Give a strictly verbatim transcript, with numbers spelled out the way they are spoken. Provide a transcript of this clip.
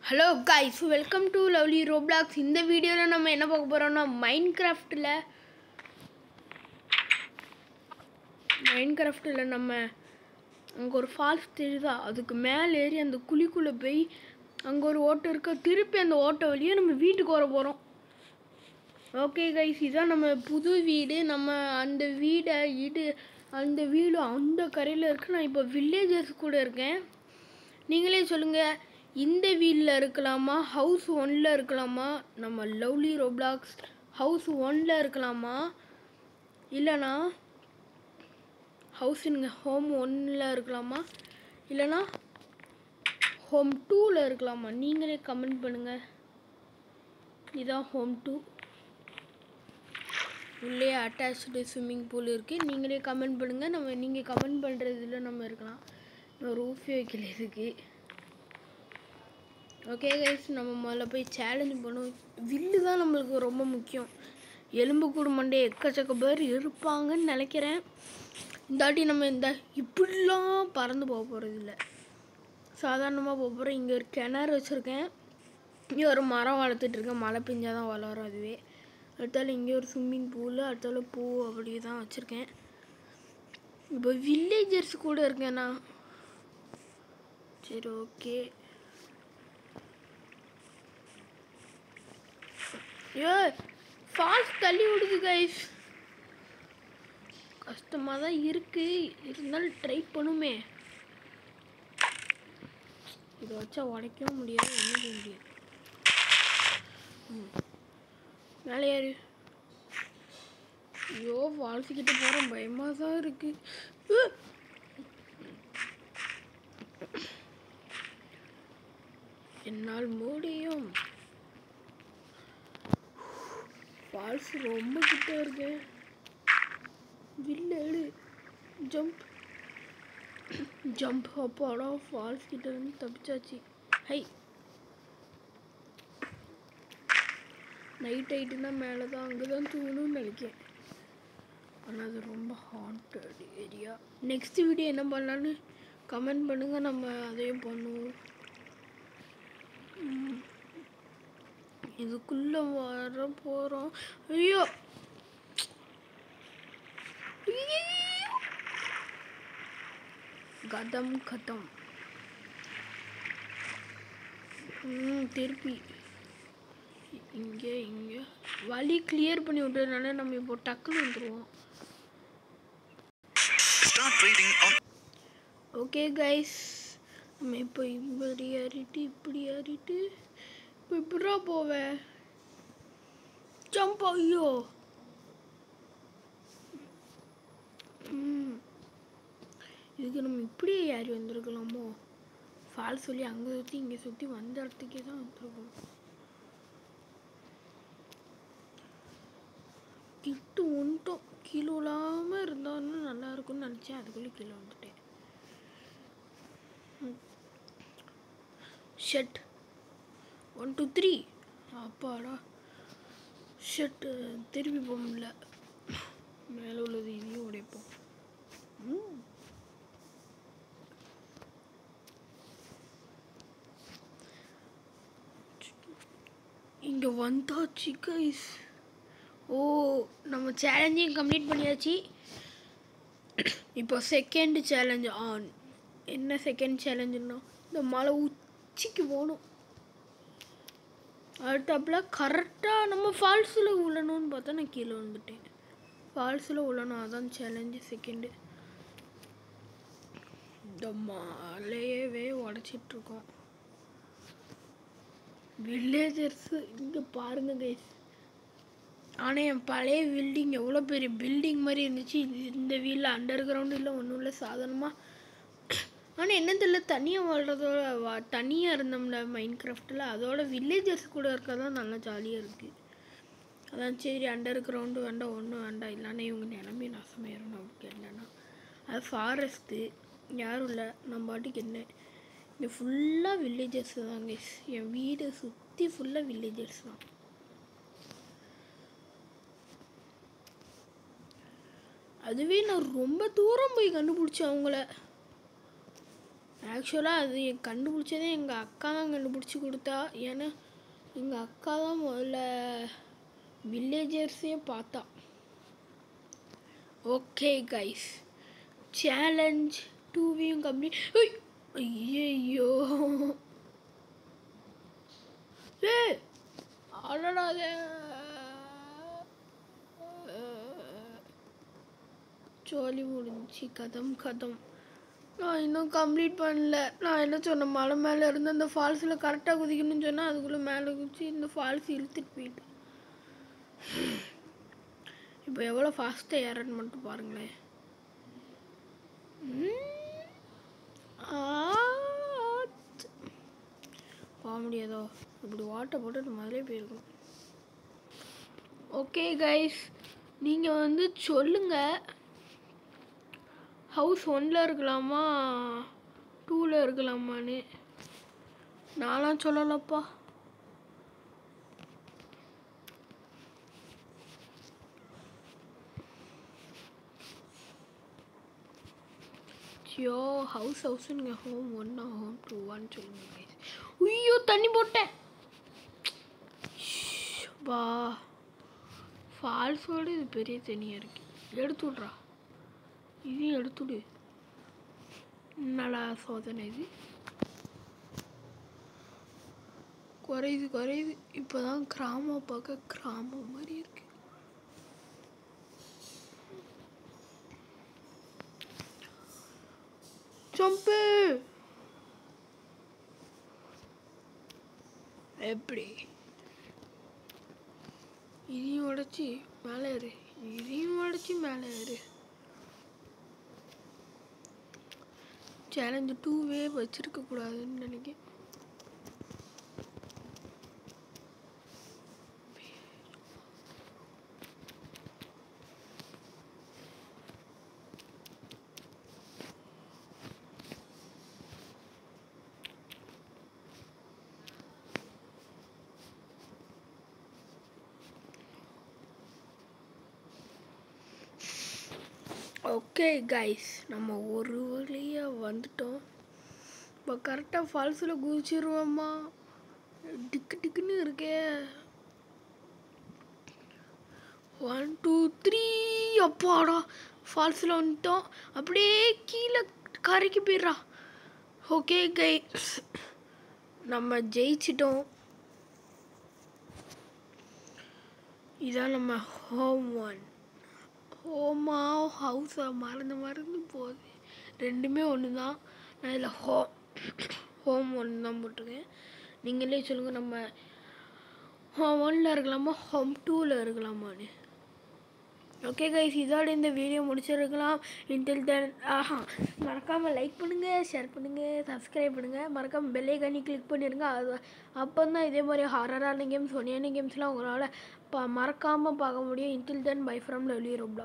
Hello guys, welcome to Lovely Roblox. இந்த வீடியோல நம்ம என்ன பார்க்க போறோம்னா மைன்கிராஃப்ட்ல மைன்கிராஃப்ட்ல நம்ம அங்க ஒரு ஃபால்ஸ் தெரியுதா, அதுக்கு மேலே ஏறி அந்த குழிக்குள்ள போய் அங்க ஒரு ஓட்டை இருக்கு, திருப்பி அந்த ஓட்டை வழியா நம்ம வீட்டுக்கு வர போறோம். ஓகே கைஸ், இதான் நம்ம புது வீடு. நம்ம அந்த வீடை இது அந்த வீடு அந்த கரையில் இருக்கு. நான் இப்போ வில்லேஜர்ஸ் கூட இருக்கேன். நீங்களே சொல்லுங்க, இந்த வீட்டில் இருக்கலாமா, ஹவுஸ் ஒன்னில் இருக்கலாமா? நம்ம லவ்லி ரோப்ளாக்ஸ் ஹவுஸ் ஒன்னில் இருக்கலாமா, இல்லைனா ஹவுஸிங்க ஹோம் ஒன்னில் இருக்கலாமா, இல்லைனா ஹோம் டூவில் இருக்கலாமா? நீங்களே கமெண்ட் பண்ணுங்கள். இதுதான் ஹோம் டூ. உள்ளே அட்டாச்சு ஸ்விம்மிங் பூல் இருக்குது. நீங்களே கமெண்ட் பண்ணுங்கள். நம்ம நீங்கள் கமெண்ட் பண்ணுறதுல நம்ம இருக்கலாம். நம்ம ரூஃபே வைக்கல இதுக்கு. ஓகே கைஸ், நம்ம முதல்ல போய் சேலஞ்ச் பண்ணுவோம். வில்லு தான் நம்மளுக்கு ரொம்ப முக்கியம். எலும்பு கூடு மண்டே எக்கச்சக்க பேர் இருப்பாங்கன்னு நினைக்கிறேன். இந்தாட்டி நம்ம இந்த இப்படிலாம் பறந்து போக போகிறது இல்லை, சாதாரணமாக போக போகிறோம். இங்கே ஒரு கிணறு வச்சுருக்கேன், இங்கே ஒரு மரம் வளர்த்துட்ருக்கேன். மழை பெஞ்சால் தான் வளரும் அதுவே. அடுத்தாலும் இங்கே ஒரு ஸ்விம்மிங் பூலு, அடுத்தாலும் பூ அப்படி தான் வச்சுருக்கேன். இப்போ வில்லேஜர்ஸ் கூட இருக்கேண்ணா. சரி ஓகே. ஏ ஃபால்ஸ் தள்ளி விடுது கைஸ், கஷ்டமாக தான் இருக்குது, இருந்தாலும் ட்ரை பண்ணுமே. இதை வச்சா உடைக்கவும் முடியாது, ஒன்றும் செய்ய முடியாது. ம் மேலே ஏறு. ஐயோ ஃபால்ஸ் கிட்ட போகிறோம், பயமாக தான் இருக்குது. என்னால் முடியும். ஃபால்ஸ் ரொம்ப கிட்ட இருக்கு. வில்லு ஜம்ப் ஜம்ப் அப்பாடா, ஃபால்ஸ் கிட்ட இருந்து தப்பிச்சாச்சு. ஹை, நைட் ஆகிட்டுனா மேலே தான், அங்கே தான் தூங்கணும்னு நினைக்கிறேன். ஆனால் அது ரொம்ப ஹாண்டட் ஏரியா. நெக்ஸ்ட் வீடியோ என்ன பண்ணலான்னு கமெண்ட் பண்ணுங்கள், நம்ம அதையும் பண்ணுவோம். இதுக்குள்ளே வர போகிறோம். ஐயோ கதம் கதம். ம் திருப்பி இங்கே இங்கே வழி கிளியர் பண்ணி விட்டதுனால நம்ம இப்போ டக்குன்னு வந்துடுவோம். ஓகே கைஸ், நம்ம இப்போ இப்படி ஏறிட்டு இப்படி ஏறிட்டு இப்போ இப்படா போவேன். ஜம்ப். ஐயோ ம் இதுக்கு நம்ம இப்படியே ஏறி வந்திருக்கலாமோ? ஃபால்ஸ் சொல்லி அங்கே சுற்றி இங்கே சுற்றி வந்த இடத்துக்கே தான் வந்துருக்கோம். கிட்டு ஒன்றும் கீழே விழாமல் இருந்தாலும் நல்லா இருக்கும்னு நினச்சேன், அதுக்குள்ளே கீழே வந்துட்டேன். Shut one two three. அப்பாடா ஷட்டு, திருப்பி போக முடியல. மேலே உள்ளது இதையும் உடைப்போம். ம் இங்கே வந்தாச்சு கைஸ். ஓ நம்ம சேலஞ்சையும் கம்ப்ளீட் பண்ணியாச்சு. இப்போ செகண்ட் சேலஞ்ச் ஆன். என்ன செகண்ட் சேலஞ்சுன்னா, இந்த மலை உச்சிக்கு போகணும். அடுத்தாப்புல கரெக்டாக நம்ம ஃபால்ஸில் விழணும்னு பார்த்தா நான் கீழே வந்துட்டேன். ஃபால்ஸில் விழணும், அதான் சேலஞ்சு செகண்டு. இந்த மலையவே உடச்சிட்ருக்கோம். வில்லேஜர்ஸு இங்கே பாருங்க கைஸ். ஆனால் என் பழைய பில்டிங் எவ்வளோ பெரிய பில்டிங் மாதிரி இருந்துச்சு. இந்த வீட்டில் அண்டர் கிரவுண்டு இல்லை, ஒன்றும் இல்லை, சாதாரணமாக. ஆனால் என்ன தெரியல, தனியாக வாழ்கிறதோட வா தனியாக இருந்தோம்ல மைன்கிராஃப்டில், அதோட வில்லேஜர்ஸ் கூட இருக்க தான் நல்லா ஜாலியாக இருக்குது. அதான் சரி, அண்டர் கிரவுண்டு வேண்டாம், ஒன்றும் வேண்டாம், இல்லைன்னா இவங்க நிலமே நாசமாயிரும் நமக்கு. இல்லைன்னா அது ஃபாரஸ்ட்டு, யாரும் இல்லை, நம்ம பாட்டுக்கு என்ன. இங்கே ஃபுல்லாக வில்லேஜர்ஸ் தான் கைஸ். என் வீடை சுற்றி ஃபுல்லாக வில்லேஜர்ஸ் தான். அதுவே நான் ரொம்ப தூரம் போய் கண்டுபிடிச்சேன் அவங்கள. ஆக்சுவலாக அது என் கண்டுபிடிச்சதே எங்கள் அக்கா தான் கண்டுபிடிச்சி கொடுத்தா. ஏன்னா எங்கள் அக்கா தான் முதல்ல வில்லேஜர்ஸே பார்த்தா. ஓகே கைஸ், சேலஞ்ச் டூவையும் கம்ப்ளீட். ஐயோ ஏ அடடாத ஜோலி முடிஞ்சு கதம் கதம். நான் இன்னும் கம்ப்ளீட் பண்ணல. நான் என்ன சொன்னேன், மலை மேலே இருந்து அந்த ஃபால்ஸில் கரெக்டாக குதிக்கணும்னு சொன்னால் அதுக்குள்ளே மேலே குதிச்சு இந்த ஃபால்ஸ் இழுத்துட்டு போயிட்டேன். இப்போ எவ்வளோ ஃபாஸ்ட்டாக ஏறன்னு மட்டும் பாருங்களேன். போக முடியாதோ, இப்படி வாட்டை போட்டு முதலே போயிருக்கணும். ஓகே கைஸ், நீங்கள் வந்து சொல்லுங்கள், ஹவுஸ் ஒன்னில் இருக்கலாமா டூவில் இருக்கலாமான்னு. நான்லாம் சொல்லலப்பா. ஐயோ ஹவுஸ் ஹவுஸுங்க, ஹோம் ஒன்னா ஹோம் டூ ஒன் சொல்லுங்க கைஸ். ஐயோ தண்ணி போட்டேன். வா ஃபால்ஸோடு இது பெரிய தண்ணியாக இருக்கு. எடுத்து விட்றா, இதையும் எடுத்துடு. என்னடா சோதனை இது, குறையுது குறையுது. இப்போதான் கிராமம் பார்க்க கிராமம் மாதிரி இருக்கு. ஜம்பு எப்படி, இதையும் உடச்சி மேலே ஏறு, இதையும் உடச்சி மேலே ஏறு. சேலஞ்சு டூவே வச்சிருக்க கூடாதுன்னு நினைக்கிறேன். ஓகே கைஸ், நம்ம ஒரு வழியாக வந்துட்டோம். இப்போ கரெக்டாக ஃபால்ஸில் குதிச்சிருவோம்மா. டிக்கு டிக்குன்னு இருக்கே. ஒன் டூ த்ரீ, அப்பாடா ஃபால்ஸில் வந்துட்டோம். அப்படியே கீழே கரைக்கு போயிடுறா. ஓகே கைஸ், நம்ம ஜெயிச்சிட்டோம். இதான் நம்ம ஹோம் ஒன். ஹோமா ஹவுஸா மறந்து மறந்து போகுது. ரெண்டுமே ஒன்று தான். நான் இதில் ஹோ ஹோம் ஒன்று தான் போட்டிருக்கேன். நீங்களே சொல்லுங்கள், நம்ம ஹோம் ஒன்னில் இருக்கலாமா ஹோம் டூவில் இருக்கலாமான்னு. ஓகே கைஸ், இதோட இந்த வீடியோ முடிச்சிருக்கலாம். இன்டில் தென் ஆஹா மறக்காமல் லைக் பண்ணுங்கள், ஷேர் பண்ணுங்கள், சப்ஸ்கிரைப் பண்ணுங்கள். மறக்காமல் பெல் ஐகானை கிளிக் பண்ணிடுங்க. அது அப்போ தான் இதே மாதிரி ஹாரரான கேம்ஸ், ஃபனியான கேம்ஸ்லாம் உங்களால் ப மறக்காமல் பார்க்க முடியும். Until then bye from lovely Roblox.